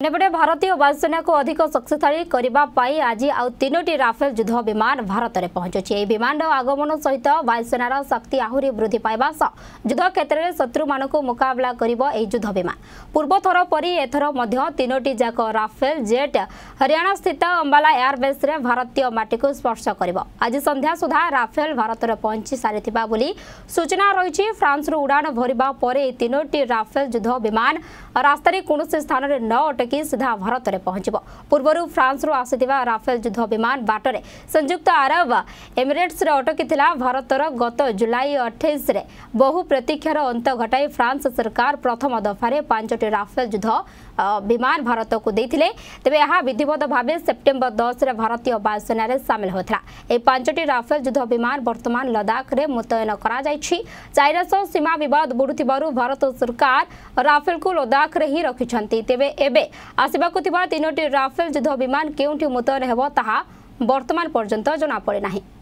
अन्यपटे भारतीय वायुसेना को अधिक शक्तिशाली करने आज आउ 3टी राफेल युद्ध विमान भारत में पहुंचुଛି। ଏହି ବିମାନର आगमन सहित वायुसेनार शक्ति आहरी वृद्धि पाइबा सह युद्ध क्षेत्र में शत्रु मानक मुकाबला करिब ଏହି युद्ध विमान। पूर्व थर परी एथर मध्य 3टी जाक राफेल जेट हरियाणा स्थित अंबाला एयरबेस रे भारतीय माटी को स्पर्श करिब। आज संध्या सुधा राफेल भारत में पहुंची सारिथिबा बोली सूचना रही। फ्रांस रो उड़ान भरिबा परे 3टी राफेल युद्ध विमान रास्तार कौन स्थान में न अटकी सीधा भारत में पहुंचब। पूर्व फ्रांस रो आसिथिबा राफेल युद्ध विमान बाटरे संयुक्त अरब एमिरेट्स रे अटकी थिला। भारतर गत जुलाई 28 रे बहु प्रतीक्षार अंत घटाई फ्रांस सरकार प्रथम दफारे 5टी राफेल युद्ध विमान भारत को देथिले। तेबे यह विधिवत भाव सेप्टेम्बर 10 रे भारतीय वायुसेना रे शामिल होता। ए 5टी राफेल युद्ध विमान वर्तमान लद्दाख रे मुतयन करा जायछि। चाइना सह सीमा विवाद बढ़ुथिबारु भारत सरकार राफेल को लद्दाख रे ही रखिछंती। तेबे एबे आसिबाकु थिबा 3टी राफेल युद्ध विमान केउंठी मुतयन हेबो ताहा वर्तमान पर्यंत जना पड़े नाही।